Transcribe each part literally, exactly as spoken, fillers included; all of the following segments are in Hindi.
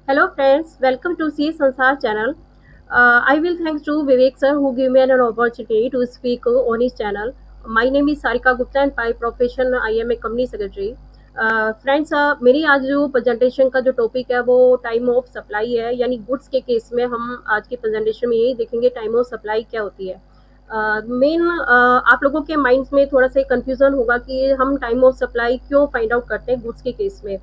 Hello friends, welcome to C Sansar channel. Uh, I will thanks to Vivek sir who gave me an opportunity to speak on his channel. My name is Sarika Gupta and by profession I am a company secretary. Friends uh, uh, मेरी आज जो प्रेजेंटेशन का जो टॉपिक है वो टाइम ऑफ सप्लाई है, यानी गुड्स के केस में हम आज की प्रेजेंटेशन में यही देखेंगे टाइम ऑफ सप्लाई क्या होती है। मेन uh, uh, आप लोगों के माइंड्स में थोड़ा सा कंफ्यूजन होगा कि हम टाइम ऑफ सप्लाई क्यों फाइंड आउट करते हैं गुड्स के केस में।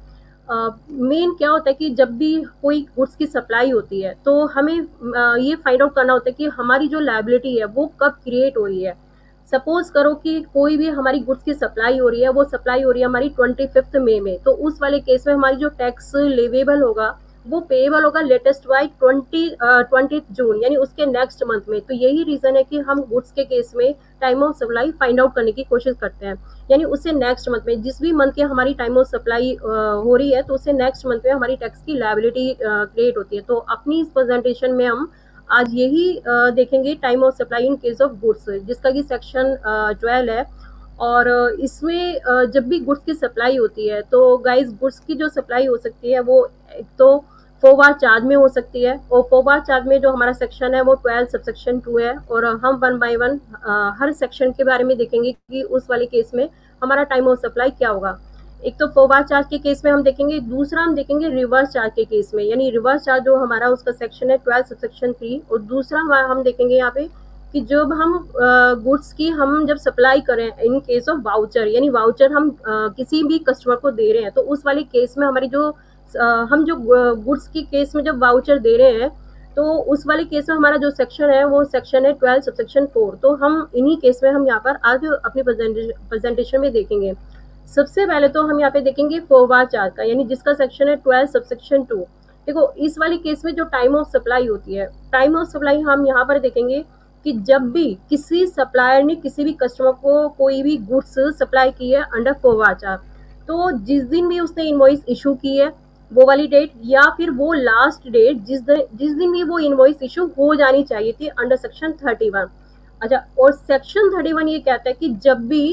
मेन uh, क्या होता है कि जब भी कोई गुड्स की सप्लाई होती है तो हमें uh, ये फाइंड आउट करना होता है कि हमारी जो लायबिलिटी है वो कब क्रिएट हो रही है। सपोज करो कि कोई भी हमारी गुड्स की सप्लाई हो रही है, वो सप्लाई हो रही है हमारी ट्वेंटी फिफ्थ मे में, तो उस वाले केस में हमारी जो टैक्स लेवेबल होगा वो पेएबल होगा latest by twenty twenty June, यानी उसके नेक्स्ट मंथ में। तो यही रीजन है कि हम गुड्स के केस में time of supply find out करने की कोशिश करते हैं, यानी उससे नेक्स्ट मंथ में जिस भी मंथ की हमारी टाइम ऑफ सप्लाई हो रही है तो उससे नेक्स्ट मंथ में हमारी टैक्स की लायबिलिटी क्रिएट होती है। तो अपनी इस प्रेजेंटेशन में हम आज यही uh, देखेंगे time of supply in case of goods, जिसका कि सेक्शन ट्वेल्व है। और इसमें uh, जब भी गुड्स की सप्लाई होती है तो गाइस गुड्स की जो सप्लाई हो सकती है वो एक तो फोर बार चार्ज में हो सकती है, और फोर बार चार्ज में जो हमारा सेक्शन है वो ट्वेल्व सबसेक्शन टू है। और हम वन बाय वन हर सेक्शन के बारे में देखेंगे कि उस वाले केस में हमारा टाइम ऑफ सप्लाई क्या होगा। एक तो फोर बार चार्ज के केस में हम देखेंगे, दूसरा हम देखेंगे रिवर्स चार्ज के केस में, यानी रिवर्स चार्ज जो हमारा उसका सेक्शन है ट्वेल्व सबसेक्शन थ्री। और दूसरा हम देखेंगे यहाँ पे कि जब हम गुड्स की हम जब सप्लाई करें इन केस ऑफ वाउचर, यानी वाउचर हम uh, किसी भी कस्टमर को दे रहे हैं तो उस वाले केस में हमारी जो uh, हम जो गुड्स की केस में जब वाउचर दे रहे हैं तो उस वाले केस में हमारा जो सेक्शन है वो सेक्शन है ट्वेल्व सबसेक्शन फोर। तो हम इन्हीं केस में हम यहाँ पर आज अपनी प्रेजेंटेशन में देखेंगे। सबसे पहले तो हम यहाँ पे देखेंगे फोर बार चार्ज का, यानी जिसका सेक्शन है ट्वेल्व सबसेक्शन टू। देखो इस वाले केस में जो टाइम ऑफ सप्लाई होती है, टाइम ऑफ सप्लाई हम यहाँ पर देखेंगे कि जब भी किसी सप्लायर ने किसी भी कस्टमर को कोई भी गुड्स सप्लाई की है अंडर फोर बार चार्ज, तो जिस दिन भी उसने इनवॉइस इशू की है वो वाली डेट, या फिर वो लास्ट डेट जिस दिन जिस दिन भी वो इनवॉइस इशू हो जानी चाहिए थी अंडर सेक्शन थर्टी वन। अच्छा, और सेक्शन थर्टी वन ये कहता है कि जब भी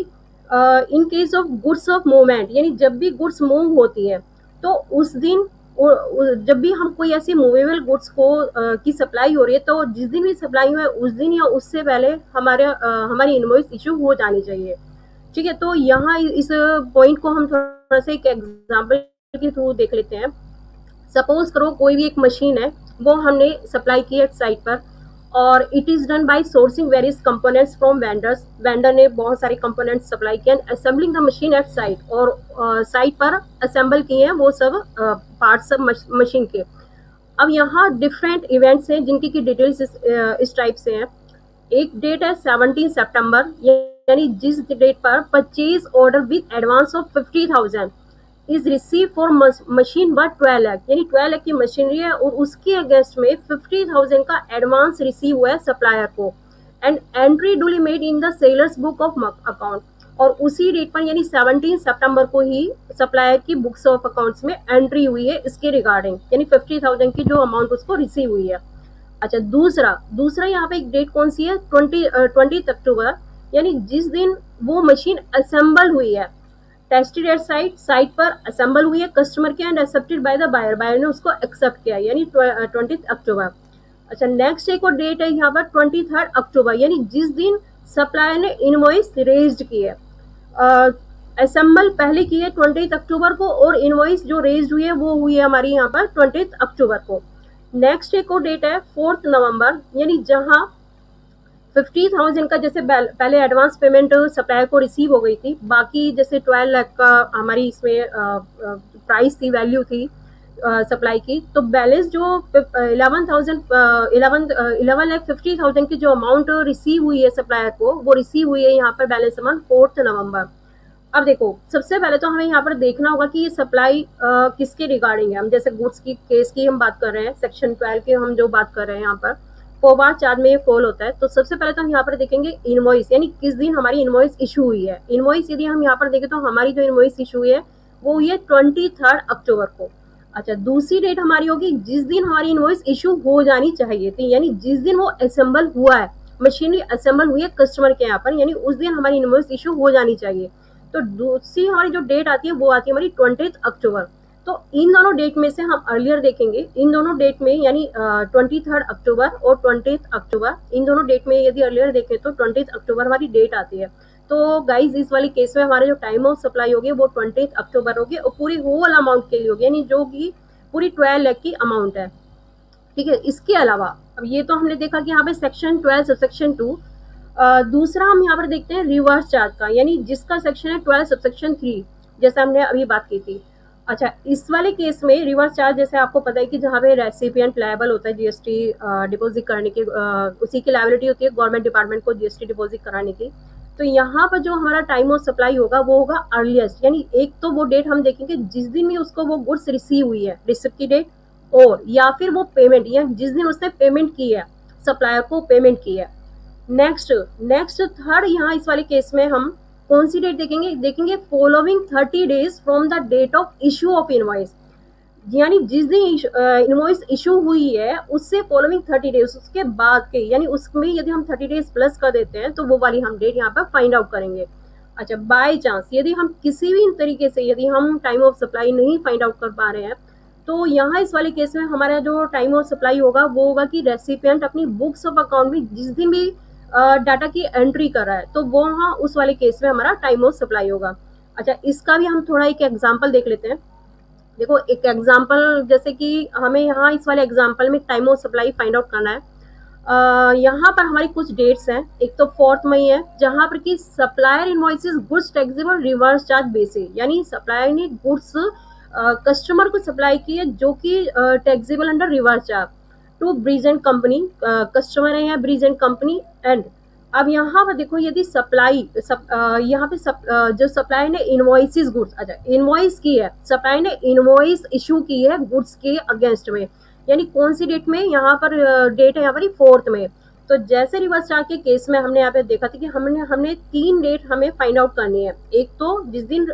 in case of goods of movement, यानी जब भी गुड्स मूव होती है तो उस दिन जब भी हम कोई ऐसी मूवेबल गुड्स को uh, की सप्लाई हो रही है तो जिस दिन भी सप्लाई हुआ है उस दिन या उससे पहले हमारे uh, हमारी इनवॉइस इशू हो जानी चाहिए। ठीक है, तो यहाँ इस पॉइंट को हम थोड़ा सा एक एग्जाम्पल के थ्रू देख लेते हैं। सपोज करो कोई भी एक मशीन है वो हमने सप्लाई की है साइट पर, और it is done by sourcing various components from vendors. Vendor ने बहुत सारे कंपोनेंट्स सप्लाई किए and assembling the machine at site, और साइट uh, पर असेंबल किए हैं वो सब पार्ट्स सब मशीन के। अब यहाँ डिफरेंट इवेंट्स हैं जिनकी की डिटेल्स इस, uh, इस टाइप से हैं। एक डेट है सेवनटीन सितंबर, यानी जिस डेट पर purchase order with advance of fifty thousand is receive for machine but twelve lakh, यानी ट्वेल्व लाख की मशीनरी है और उसके अगेंस्ट में फिफ्टी थाउजेंड का एडवांस रिसीव हुआ है सप्लायर को, and entry duly made in the sellers book of account. और उसी डेट पर यानी सेवनटीन सितंबर को ही सप्लायर की बुक्स ऑफ अकाउंट्स में एंट्री हुई है इसके रिगार्डिंग, यानी फिफ्टी थाउजेंड की जो अमाउंट उसको रिसीव हुई है। अच्छा, दूसरा दूसरा यहाँ पे एक डेट कौन सी है, ट्वेंटी ट्वेंटी अक्टूबर, यानी जिस दिन वो मशीन असेंबल हुई है, टेस्टेड एट साइट, साइट पर असेंबल हुई है कस्टमर के and accepted by the buyer, buyer ने उसको एक्सेप्ट किया, यानी ट्वेंटी अक्टूबर। अच्छा, नेक्स्ट एक और डेट है यहाँ पर ट्वेंटी थर्ड अक्टूबर, यानी जिस दिन सप्लायर ने इनवॉइस रेज्ड की है। असेंबल uh, पहले की है ट्वेंटी अक्टूबर को और इनवॉइस जो रेज्ड हुई है वो हुई है हमारी यहाँ पर ट्वेंटी अक्टूबर को। नेक्स्ट एक और डेट है फोर्थ नवंबर, यानी जहाँ फिफ्टी थाउजेंड का जैसे पहले एडवांस पेमेंट सप्लायर को रिसीव हो गई थी, बाकी जैसे ट्वेल्व लाख का हमारी इसमें प्राइस थी, वैल्यू थी सप्लाई की, तो बैलेंस जो eleven thousand eleven eleven lakh fifty thousand की जो अमाउंट रिसीव हुई है सप्लायर को वो रिसीव हुई है यहाँ पर बैलेंस अमाउंट फोर्थ नवंबर। अब देखो सबसे पहले तो हमें यहाँ पर देखना होगा कि ये सप्लाई किसके रिगार्डिंग है। हम जैसे गुड्स की केस की हम बात कर रहे हैं, सेक्शन ट्वेल्व की हम जो बात कर रहे हैं यहाँ पर फोर बार चार्ज में ये फॉल होता है। तो सबसे पहले तो हम यहाँ पर देखेंगे इनवॉइस, यानी किस दिन हमारी इनवॉइस इशू हुई है। इनवॉइस यदि हम यहाँ पर देखें तो हमारी जो इनवॉइस इशू हुई है वो हुई है ट्वेंटी थर्ड अक्टूबर को। अच्छा, दूसरी डेट हमारी होगी जिस दिन हमारी इनवॉइस इशू हो जानी चाहिए थी, यानी जिस दिन वो असेंबल हुआ है, मशीनरी असेंबल हुई है कस्टमर के यहाँ पर, यानी उस दिन हमारी इनवॉइस इशू हो जानी चाहिए। तो दूसरी हमारी जो डेट आती है वो आती है हमारी ट्वेंटी अक्टूबर। तो इन दोनों डेट में से हम अर्लियर देखेंगे, इन दोनों डेट में यानी ट्वेंटी थर्ड अक्टूबर और ट्वेंटी अक्टूबर, इन दोनों डेट में यदि अर्लियर देखें तो ट्वेंटी अक्टूबर हमारी डेट आती है। तो गाइज इस वाली केस में हमारे जो टाइम ऑफ सप्लाई होगी वो ट्वेंटी अक्टूबर होगी और पूरी होल अमाउंट के लिए होगी, यानी जो कि पूरी ट्वेल्व लाख की अमाउंट है। ठीक है, इसके अलावा अब ये तो हमने देखा कि यहाँ पे section twelve sub section two, दूसरा हम यहाँ पर देखते हैं रिवर्स चार्ज का, यानी जिसका सेक्शन है ट्वेल्व सब सेक्शन थ्री, जैसे हमने अभी बात की थी। अच्छा, इस वाले केस में रिवर्स चार्ज जैसे आपको पता है कि जहाँ पे रेसिपिएंट लायबल होता है जीएसटी डिपॉजिट करने की, उसी की लायबिलिटी होती है गवर्नमेंट डिपार्टमेंट को जीएसटी डिपॉजिट कराने की। तो यहाँ पर जो हमारा टाइम ऑफ सप्लाई होगा वो होगा अर्लीस्ट, यानी एक तो वो डेट हम देखेंगे जिस दिन भी उसको वो गुड्स रिसीव हुई है, रिसिप्ट की डेट, और या फिर वो पेमेंट, या जिस दिन उसने पेमेंट की है, सप्लायर को पेमेंट की है। नेक्स्ट नेक्स्ट थर्ड यहाँ इस वाले केस में हम कौन सी डेट देखेंगे, देखेंगे following thirty days from the date of issue of invoice, यानी जिस दिन इनवॉइस इशू हुई है उससे फॉलोइंग थर्टी डेज, उसके बाद के, यानी उसमें यदि हम थर्टी डेज प्लस कर देते हैं तो वो वाली हम डेट यहाँ पर फाइंड आउट करेंगे। अच्छा, बाय चांस यदि हम किसी भी तरीके से यदि हम टाइम ऑफ सप्लाई नहीं फाइंड आउट कर पा रहे हैं तो यहाँ इस वाले केस में हमारा जो टाइम ऑफ सप्लाई होगा वो होगा कि रेसिपिएंट अपनी बुक्स ऑफ अकाउंट में जिस दिन भी डाटा की एंट्री कर रहा है तो वो हाँ उस वाले केस में हमारा टाइम ऑफ सप्लाई होगा। अच्छा, इसका भी हम थोड़ा एक एग्जांपल देख लेते हैं। देखो एक एग्जांपल, जैसे कि हमें यहाँ इस वाले एग्जांपल में time of supply find out करना है। uh, यहाँ पर हमारी कुछ डेट्स हैं, एक तो फोर्थ मई है जहाँ पर कि supplier invoices goods taxable reverse charge basis, यानी सप्लायर ने गुड्स कस्टमर uh, को सप्लाई की है जो कि taxable under reverse charge to Brigent company, customer है ब्रीजेंट कंपनी। एंड अब यहाँ पर देखो यदि सप्लाई सप, यहाँ पे सप, जो सप्लाई ने इनवॉइसेस गुड्स, अच्छा इनवॉइस की है, सप्लाई ने इनवॉइस इशू की है गुड्स के अगेंस्ट में, यानी कौन सी डेट में, यहाँ पर डेट है यहाँ पर फोर्थ में। तो जैसे रिवर्स चार्ज के केस में हमने यहाँ पे देखा था कि हमने हमने तीन डेट हमें फाइंड आउट करनी है। एक तो जिस दिन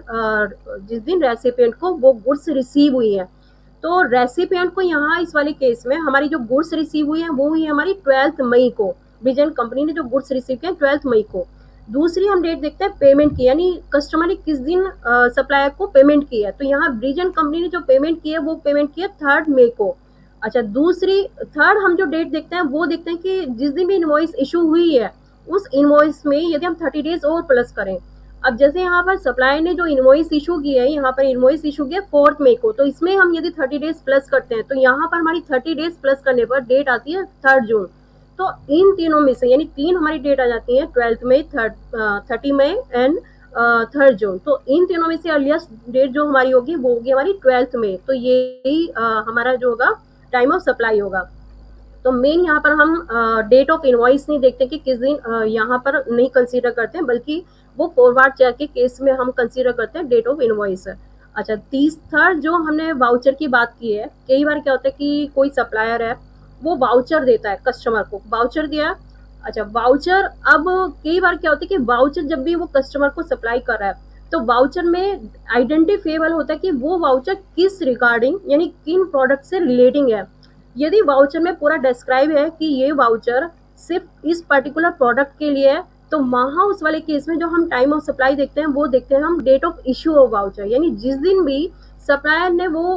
जिस दिन रेसिपिएंट को वो गुड्स रिसीव हुई है, तो रेसिपिएंट को यहाँ इस वाले केस में हमारी जो गुड्स रिसीव हुई है वो हुई है हमारी ट्वेल्थ मई को, ब्रिजेंट कंपनी ने जो गुड्स रिसीव किए ट्वेल्थ मई को। दूसरी हम डेट देखते हैं पेमेंट की, यानी कस्टमर ने किस दिन सप्लायर को पेमेंट की है, तो यहाँ ब्रिजेंट कंपनी ने जो पेमेंट की है वो पेमेंट की है थर्ड मई को। अच्छा, दूसरी थर्ड हम जो डेट देखते हैं वो देखते हैं कि जिस दिन भी इनवॉइस इशू हुई है उस इनवॉइस में यदि हम थर्टी डेज और प्लस करें। अब जैसे यहाँ पर सप्लायर ने जो इनवॉइस इशू की है, यहाँ पर इनवॉइस इशू किया फोर्थ मई को, तो इसमें हम यदि थर्टी डेज प्लस करते हैं तो यहाँ पर हमारी थर्टी डेज प्लस करने पर डेट आती है थर्ड जून। तो इन तीनों में से यानी तीन हमारी डेट आ जाती है, twelfth May, third thirty May and third June. तो इन तीनों में से अर्लीस्ट डेट जो हमारी होगी वो होगी हमारी ट्वेल्थ मई। तो यही हमारा जो होगा टाइम ऑफ सप्लाई होगा। तो मेन यहाँ पर हम डेट ऑफ इनवॉइस नहीं देखते कि किस दिन, uh, यहाँ पर नहीं कंसीडर करते हैं, बल्कि वो फॉरवर्ड चेक के केस में हम कंसीडर करते हैं डेट ऑफ इनवॉइस। अच्छा, तीस थर्ड जो हमने वाउचर की बात की है, कई बार क्या होता है कि कोई सप्लायर है वो वाउचर देता है कस्टमर को, वाउचर दिया। अच्छा, वाउचर अब कई बार क्या होता है कि वाउचर जब भी वो कस्टमर को सप्लाई कर रहा है तो वाउचर में आइडेंटिफेबल होता है कि वो वाउचर किस रिगार्डिंग, यानी किन प्रोडक्ट से रिलेटिंग है। यदि वाउचर में पूरा डिस्क्राइब है कि ये वाउचर सिर्फ इस पर्टिकुलर प्रोडक्ट के लिए है तो वहाँ उस वाले केस में जो हम टाइम ऑफ सप्लाई देखते हैं वो देखते हैं हम date of issue of voucher, यानी जिस दिन भी सप्लायर ने वो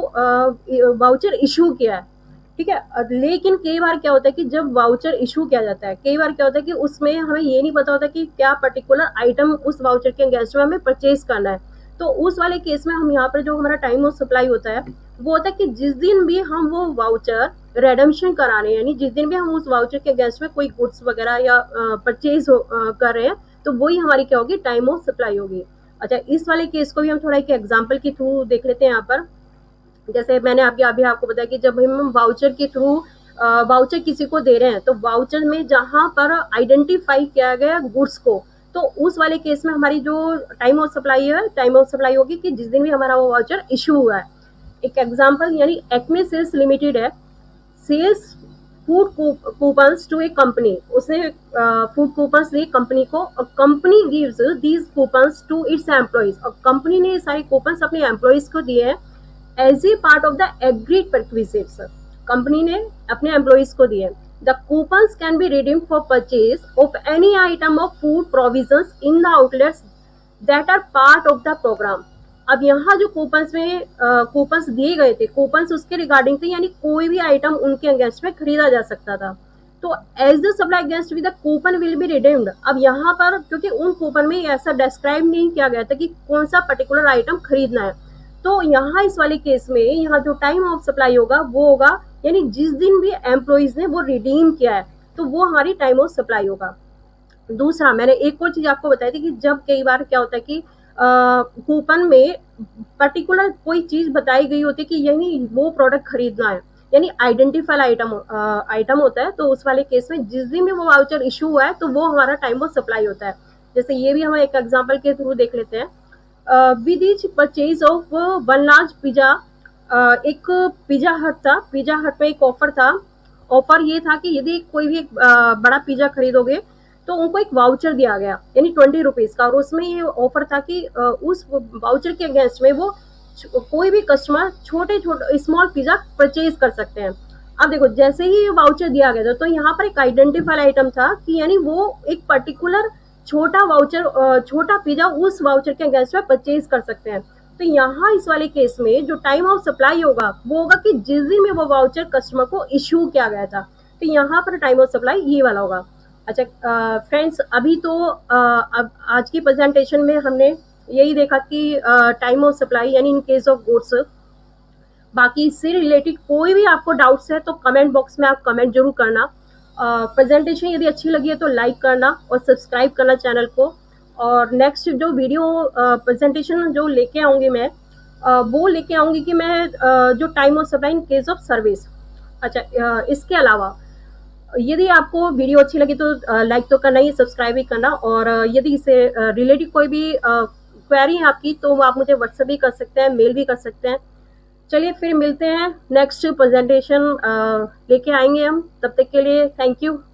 वाउचर इशू किया है। ठीक है, लेकिन कई बार क्या होता है कि जब वाउचर इशू किया जाता है, कई बार क्या होता है कि उसमें हमें ये नहीं पता होता कि क्या पर्टिकुलर आइटम उस वाउचर के अगेंस्ट में हमें परचेज करना है। तो उस वाले केस में हम यहाँ पर जो हमारा टाइम ऑफ सप्लाई होता है वो होता है कि जिस दिन भी हम वो वाउचर रेडम्पशन करा रहे हैं, यानी जिस दिन भी हम उस वाउचर के अगेंस्ट में कोई गुड्स वगैरह या परचेज कर रहे हैं तो वही हमारी क्या होगी, टाइम ऑफ सप्लाई होगी। अच्छा, इस वाले केस को भी हम थोड़ा एक एग्जाम्पल के थ्रू देख लेते हैं। यहाँ पर जैसे मैंने आपके अभी आपको बताया कि जब हम वाउचर के थ्रू वाउचर किसी को दे रहे हैं तो वाउचर में जहाँ पर आइडेंटिफाई किया गया गुड्स को, तो उस वाले केस में हमारी जो टाइम ऑफ सप्लाई है, टाइम ऑफ सप्लाई होगी कि जिस दिन भी हमारा वो वाउचर इशू हुआ है। एक एग्जांपल, यानी एक्मे सेल्स लिमिटेड है, sells food coupons to a company, उसने फूड कूपन्स दिए कंपनी को और company gives these coupons to its employees, और कंपनी ने सारे कूपन्स अपने एम्प्लॉइज को दिए हैं as a part of the agreed perquisites, company ने अपने एम्प्लॉइज को दिए। The coupons can be redeemed for purchase of any item of food provisions in the outlets that are part of the program. अब यहाँ जो कूपन्स में कूपन्स दिए गए थे, कूपन्स उसके रिगार्डिंग थे, यानी कोई भी आइटम उनके अगेंस्ट में खरीदा जा सकता था। तो as the supply against with the coupon will be redeemed. अब यहाँ पर क्योंकि उन कूपन में ऐसा डिस्क्राइब नहीं किया गया था कि कौन सा पर्टिकुलर आइटम खरीदना है, तो यहाँ इस वाले केस में यहाँ जो टाइम ऑफ सप्लाई होगा वो होगा, यानी जिस दिन भी एम्प्लॉइज ने वो रिडीम किया है तो वो हमारी टाइम ऑफ सप्लाई होगा। दूसरा, मैंने एक और चीज आपको बताई थी कि जब कई बार क्या होता है कि कूपन में पर्टिकुलर कोई चीज बताई गई होती है कि यही वो प्रोडक्ट खरीदना है, यानी आइडेंटिफाइड आइटम आइटम होता है, तो उस वाले केस में जिस दिन भी वो वाउचर इशू हुआ है तो वो हमारा टाइम ऑफ सप्लाई होता है। जैसे ये भी हम एक एग्जांपल के थ्रू देख लेते हैं। With each purchase of one large pizza, एक पिज्जा हट था, पिज्जा हट में एक ऑफर था। ऑफर ये था कि यदि कोई भी एक uh, बड़ा पिज्जा खरीदोगे तो उनको एक वाउचर दिया गया, यानी ट्वेंटी रुपीज का, और उसमें ये ऑफर था कि uh, उस वाउचर के अगेंस्ट में वो कोई भी कस्टमर छोटे छोटे स्मॉल पिज्जा परचेज कर सकते हैं। अब देखो, जैसे ही वाउचर दिया गया था तो यहाँ पर एक आइडेंटिफाइड आइटम था कि यानी वो एक पर्टिकुलर छोटा वाउचर छोटा पिज्जा उस वाउचर के अगेंस्ट में परचेज कर सकते हैं। तो यहाँ इस वाले केस में जो टाइम ऑफ सप्लाई होगा वो होगा कि जिस दिन में वो वाउचर कस्टमर को इश्यू किया गया था, तो यहाँ पर टाइम ऑफ सप्लाई ये वाला होगा। अच्छा फ्रेंड्स, अभी तो आ, अब आज की प्रेजेंटेशन में हमने यही देखा कि टाइम ऑफ सप्लाई यानी इन केस ऑफ गुड्स। बाकी इससे रिलेटेड कोई भी आपको डाउट्स है तो कमेंट बॉक्स में आप कमेंट जरूर करना। प्रेजेंटेशन uh, यदि अच्छी लगी है तो लाइक करना और सब्सक्राइब करना चैनल को। और नेक्स्ट जो वीडियो प्रेजेंटेशन uh, जो लेके आऊँगी मैं uh, वो लेके आऊँगी कि मैं uh, जो time of supply in case of service. अच्छा uh, इसके अलावा यदि आपको वीडियो अच्छी लगी तो लाइक uh, तो करना ही, सब्सक्राइब भी करना, और uh, यदि इससे रिलेटेड uh, कोई भी क्वेरी uh, है आपकी तो आप मुझे व्हाट्सएप भी कर सकते हैं, मेल भी कर सकते हैं। चलिए फिर मिलते हैं, नेक्स्ट प्रेजेंटेशन लेके आएंगे हम, तब तक के लिए थैंक यू।